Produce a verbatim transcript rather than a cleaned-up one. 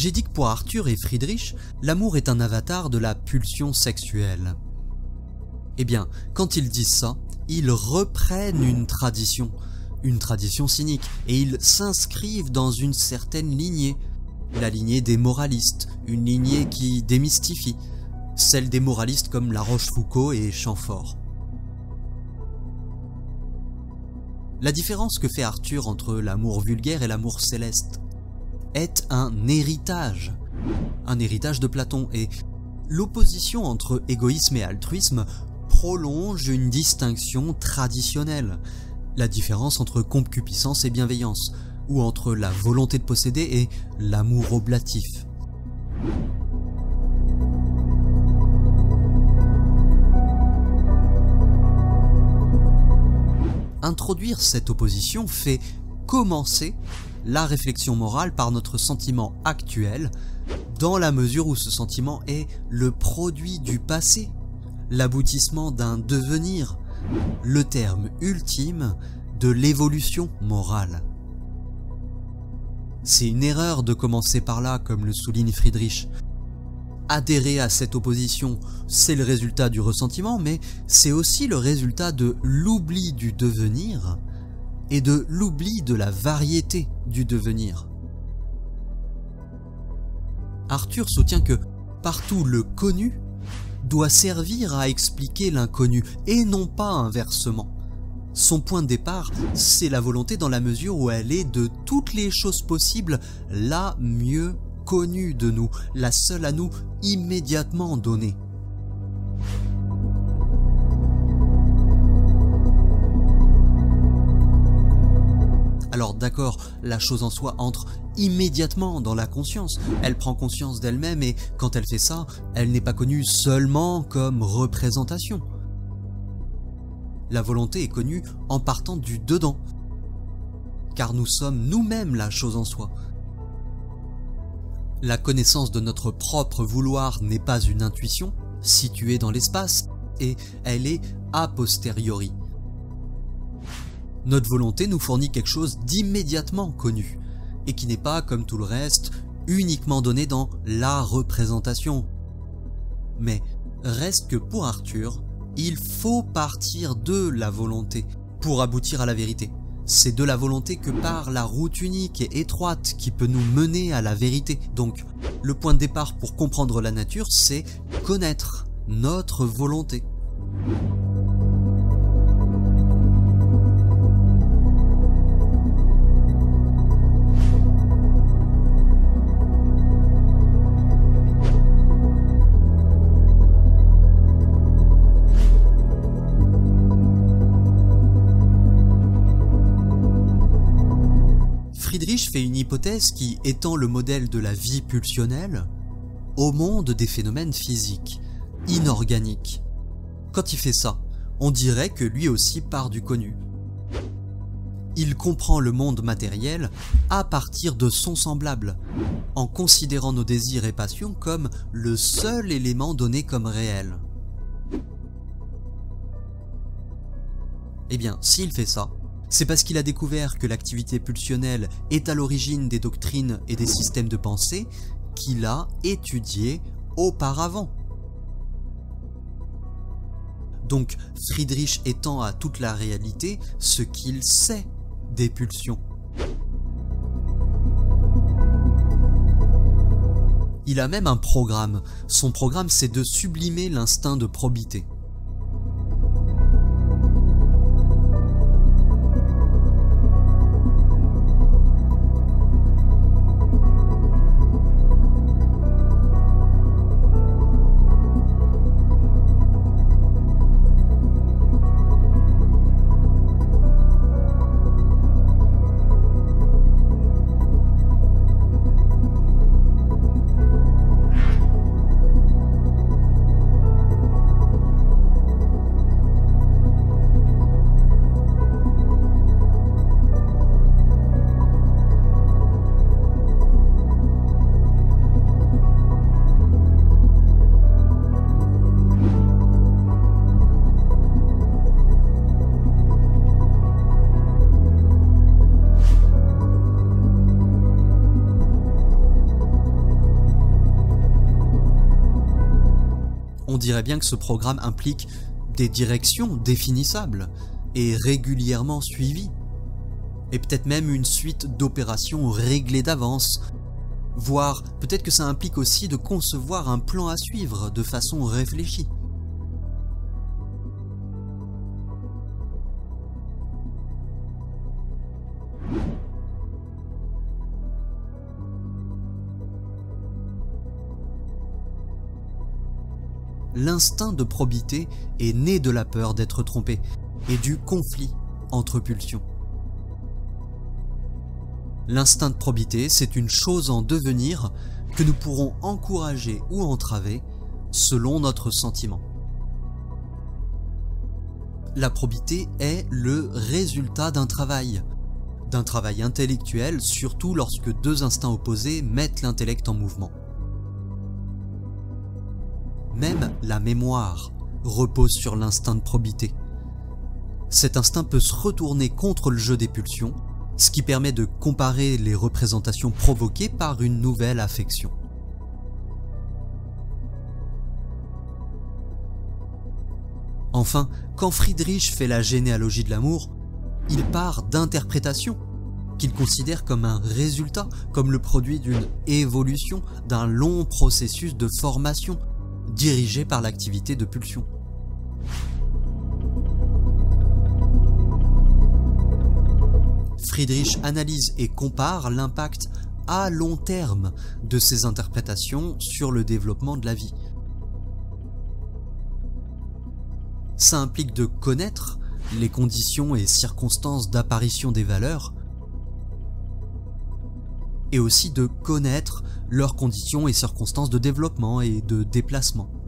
J'ai dit que pour Arthur et Friedrich, l'amour est un avatar de la pulsion sexuelle. Eh bien, quand ils disent ça, ils reprennent une tradition, une tradition cynique, et ils s'inscrivent dans une certaine lignée, la lignée des moralistes, une lignée qui démystifie, celle des moralistes comme La Rochefoucauld et Chamfort. La différence que fait Arthur entre l'amour vulgaire et l'amour céleste est un héritage, un héritage de Platon, et l'opposition entre égoïsme et altruisme prolonge une distinction traditionnelle, la différence entre concupiscence et bienveillance, ou entre la volonté de posséder et l'amour oblatif. Introduire cette opposition fait commencer la réflexion morale par notre sentiment actuel, dans la mesure où ce sentiment est le produit du passé, l'aboutissement d'un devenir, le terme ultime de l'évolution morale. C'est une erreur de commencer par là, comme le souligne Friedrich. Adhérer à cette opposition, c'est le résultat du ressentiment, mais c'est aussi le résultat de l'oubli du devenir et de l'oubli de la variété du devenir. Arthur soutient que partout le connu doit servir à expliquer l'inconnu et non pas inversement. Son point de départ, c'est la volonté dans la mesure où elle est de toutes les choses possibles la mieux connue de nous, la seule à nous immédiatement donnée. Alors d'accord, la chose en soi entre immédiatement dans la conscience. Elle prend conscience d'elle-même et quand elle fait ça, elle n'est pas connue seulement comme représentation. La volonté est connue en partant du dedans, car nous sommes nous-mêmes la chose en soi. La connaissance de notre propre vouloir n'est pas une intuition située dans l'espace, et elle est a posteriori. Notre volonté nous fournit quelque chose d'immédiatement connu, et qui n'est pas, comme tout le reste, uniquement donné dans la représentation. Mais reste que pour Arthur, il faut partir de la volonté pour aboutir à la vérité. C'est de la volonté que part la route unique et étroite qui peut nous mener à la vérité. Donc, le point de départ pour comprendre la nature, c'est connaître notre volonté. Friedrich fait une hypothèse qui étend le modèle de la vie pulsionnelle au monde des phénomènes physiques, inorganiques. Quand il fait ça, on dirait que lui aussi part du connu. Il comprend le monde matériel à partir de son semblable, en considérant nos désirs et passions comme le seul élément donné comme réel. Eh bien, s'il fait ça, c'est parce qu'il a découvert que l'activité pulsionnelle est à l'origine des doctrines et des systèmes de pensée qu'il a étudiés auparavant. Donc Friedrich étend à toute la réalité ce qu'il sait des pulsions. Il a même un programme. Son programme, c'est de sublimer l'instinct de probité. On dirait bien que ce programme implique des directions définissables et régulièrement suivies, et peut-être même une suite d'opérations réglées d'avance, voire peut-être que ça implique aussi de concevoir un plan à suivre de façon réfléchie. L'instinct de probité est né de la peur d'être trompé et du conflit entre pulsions. L'instinct de probité, c'est une chose en devenir que nous pourrons encourager ou entraver selon notre sentiment. La probité est le résultat d'un travail, d'un travail intellectuel, surtout lorsque deux instincts opposés mettent l'intellect en mouvement. Même la mémoire repose sur l'instinct de probité. Cet instinct peut se retourner contre le jeu des pulsions, ce qui permet de comparer les représentations provoquées par une nouvelle affection. Enfin, quand Friedrich fait la généalogie de l'amour, il part d'interprétations qu'il considère comme un résultat, comme le produit d'une évolution, d'un long processus de formation, dirigé par l'activité de pulsion. Friedrich analyse et compare l'impact à long terme de ces interprétations sur le développement de la vie. Ça implique de connaître les conditions et circonstances d'apparition des valeurs, et aussi de connaître leurs conditions et circonstances de développement et de déplacement.